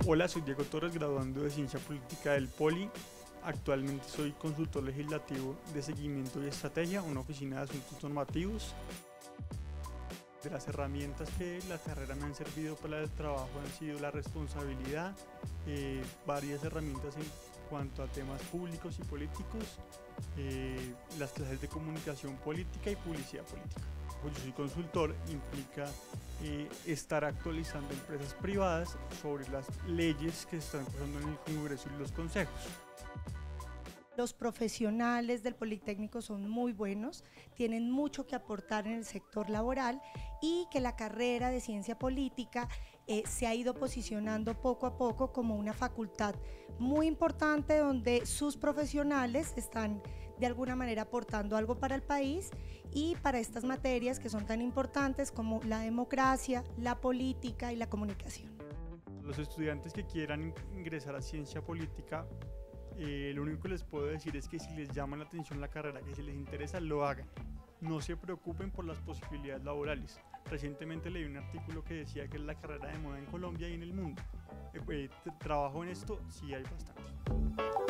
Hola, soy Diego Torres, graduando de Ciencia Política del Poli. Actualmente soy consultor legislativo de seguimiento y estrategia, una oficina de asuntos normativos. De las herramientas que la carrera me han servido para el trabajo han sido la responsabilidad, varias herramientas en cuanto a temas públicos y políticos, las clases de comunicación política y publicidad política. Yo soy consultor, implica estar actualizando empresas privadas sobre las leyes que se están pasando en el Congreso y los consejos. Los profesionales del Politécnico son muy buenos, tienen mucho que aportar en el sector laboral y que la carrera de ciencia política se ha ido posicionando poco a poco como una facultad muy importante donde sus profesionales están de alguna manera aportando algo para el país y para estas materias que son tan importantes como la democracia, la política y la comunicación. Los estudiantes que quieran ingresar a ciencia política, lo único que les puedo decir es que si les llama la atención la carrera, que si les interesa, lo hagan. No se preocupen por las posibilidades laborales. Recientemente leí un artículo que decía que es la carrera de moda en Colombia y en el mundo. Trabajo en esto, sí hay bastante.